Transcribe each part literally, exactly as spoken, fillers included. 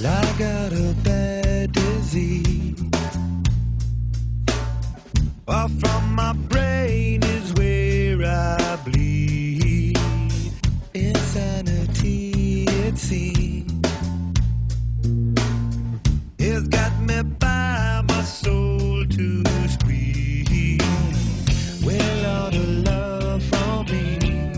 I got a bad disease. Far from my brain is where I bleed. Insanity, it seems, it's got me by my soul to squeeze. Well, all the love from me,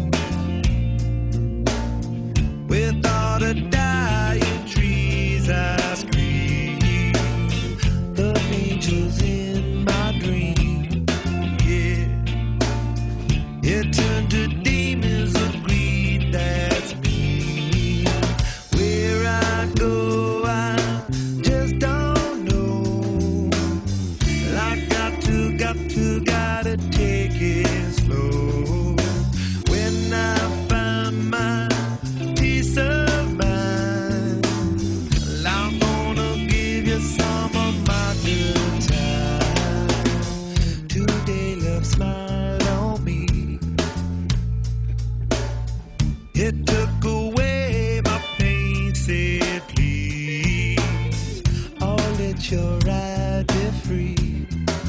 with all the dying trees I scream. The angels in my dream, yeah, it turned to demons of greed. That's me. Where I go, I just don't know. I got to, got to, gotta take it slow. When I find my peace of mind, I'm gonna give you some of my good time. Today love smiled on me. It took away my pain, said please, oh, let your ride be free.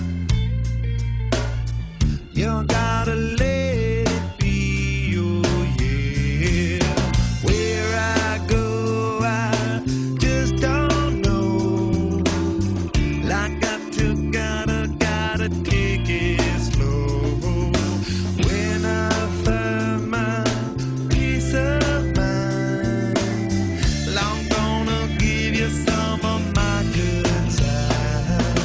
You gotta let it be, oh yeah. Where I go, I just don't know. I got to, gotta, gotta take it slow. When I find my peace of mind, I'm gonna give you some of my good time.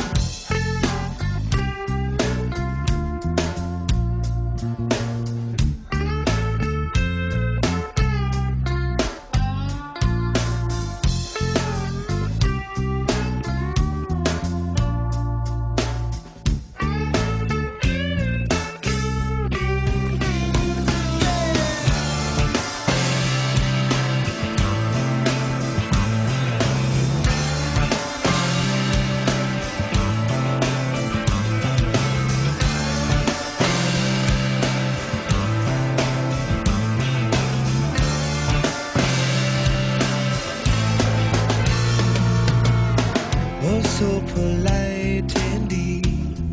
Oh, so polite indeed.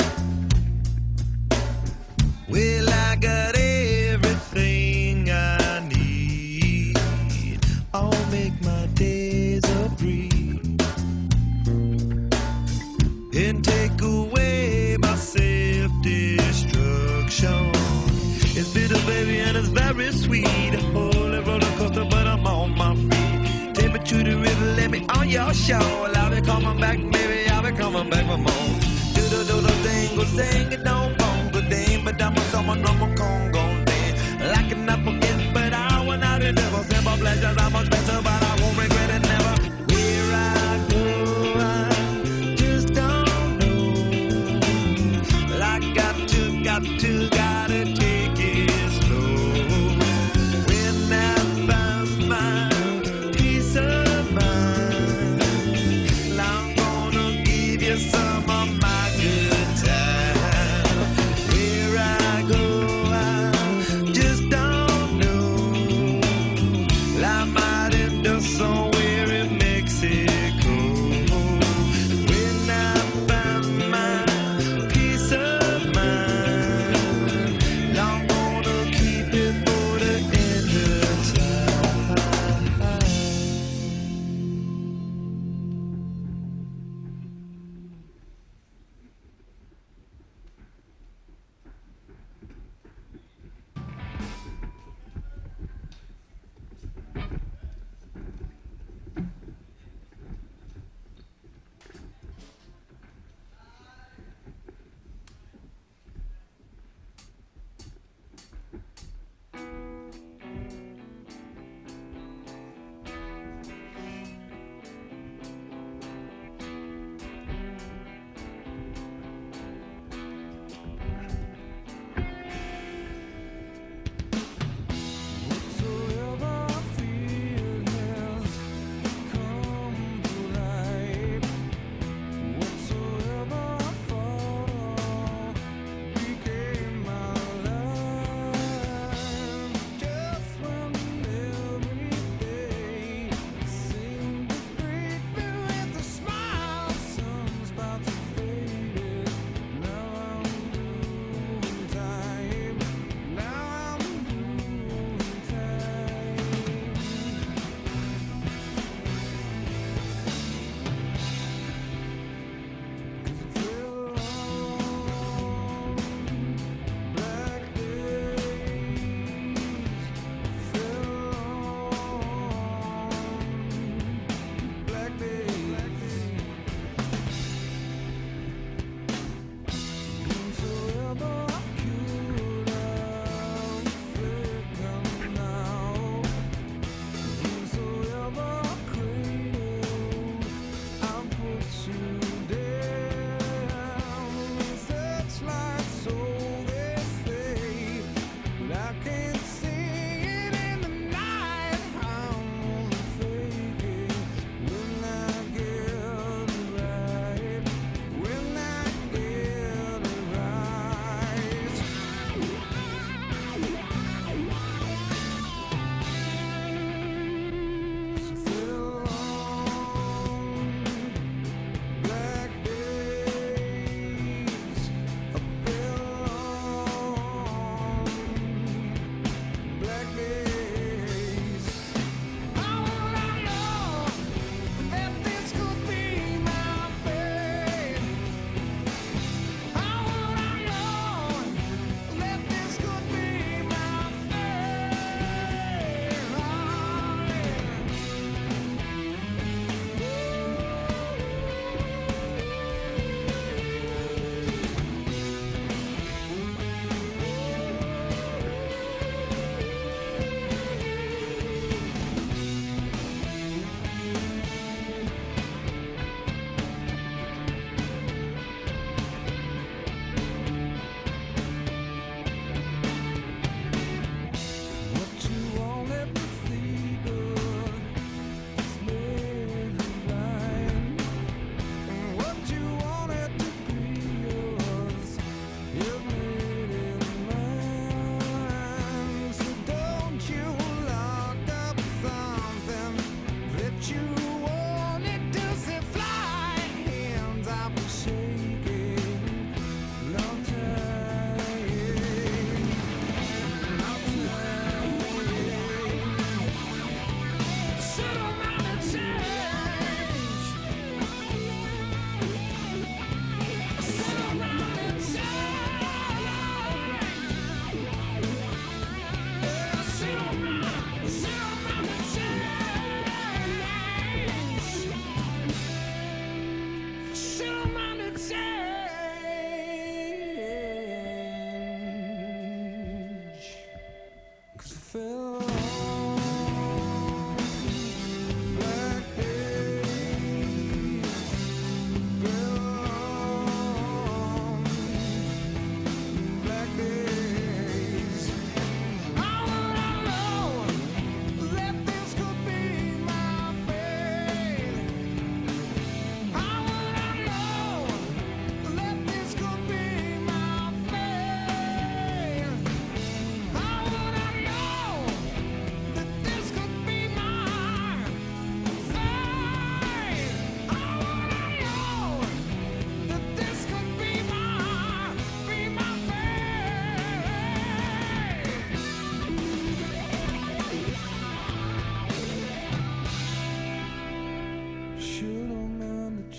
Well, I got everything I need. I'll make my days a breeze and take away my self-destruction. It's bitter, baby, and it's very sweet. Holy roller coaster, but I'm on my feet. Take me to the river, let me on your show. I'll be coming back, baby, I'll be coming back for more. Do the do the thing, go sing it, don't bongo ding. But I'm a someone, I'm a Congo ding. Like an apple kid, but I want out of the simple pleasures. I'm much better, but I won't regret it never. Where I go, I just don't know. I got to, got to, gotta take it slow. When I find my peace of mind, I'm gonna give you some of my good time. Where I go, I just don't know. I might end up somewhere in Mexico. When I find my peace of mind, I'm gonna keep it for the end of time.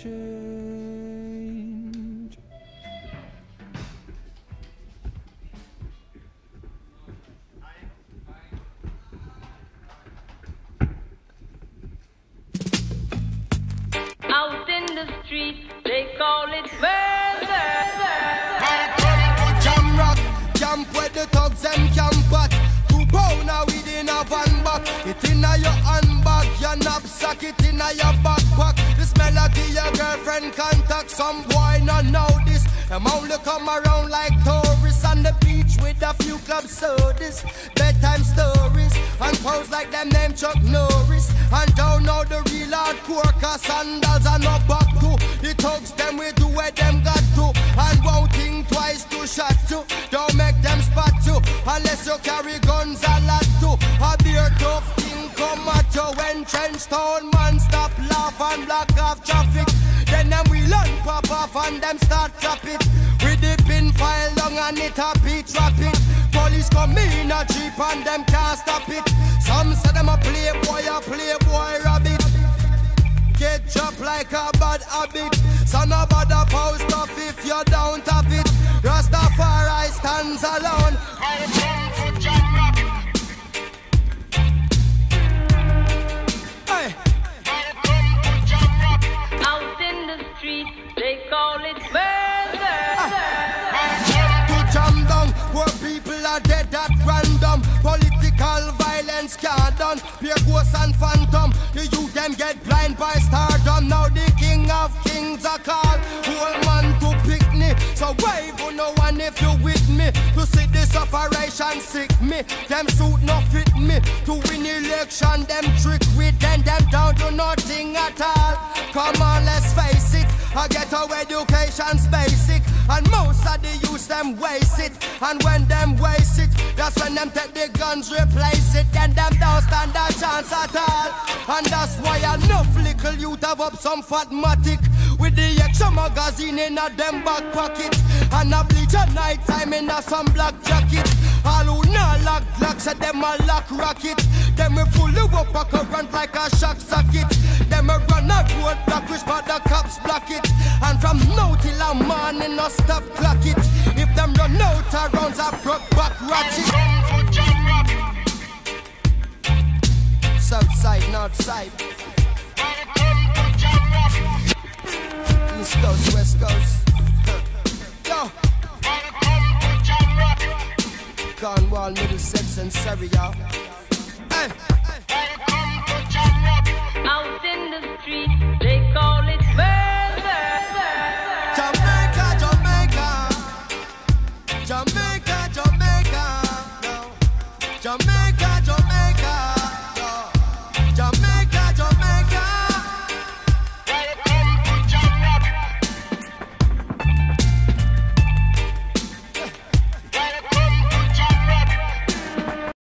change. Out in the street, they call it murder. Jam rock, camp where the thugs them camp at. Two pounder within a van back. It inna your handbag, your knapsack, it inna your backpack. The smell of your girlfriend contact. Some boy not know this. Them only come around like tourists on the beach with a few club sodas, bedtime stories, and pose like them name Chuck Norris. And don't know the real hardcore, cause sandals are no back to. The thugs them we do where them got to, and won't think twice to shot to. Don't make them spot you, unless you carry guns a lot too. A beer tough thing come at you when trench town man stop laugh and block off traffic. Then them we learn pop off and them start trap it. With the pin file long and it a beat rapid. Police come in a jeep and them can't stop it. Some say them a playboy, a playboy rabbit. Get dropped like a bad habit. So no bother post off if you don't have it. Rastafari stands alone. Hey. Out in the street, they call it murder. To jam down, where people are dead at random. Political violence can't done. Pure ghosts and phantom. The youth them get blind by stardom. Now the king of kings are called. Whole man to picnic. So wave on no one if you with me. To see this operation sick me. Them suit no fit me. To win election, them trick with them. Them down to nothing at all. Come on, let's face it. I get our education's basic. And most of the youth them waste it. And when them waste it, that's when them take the guns, replace it. Then them don't stand a chance at all. And that's why enough little youth have up some fatmatic. With the extra magazine in a them back pocket. And a bleach at night time in a some black jacket. All who not lock lock said them a lock rocket. Them we fully up a current like a shock socket. Them a run a road block which but the cops block it. And from now till a morning no stop clock it. If them run out of rounds a broke back ratchet. South side, north side. East coast, west coast. Yo. Cornwall, Middlesex and Surrey, y'all.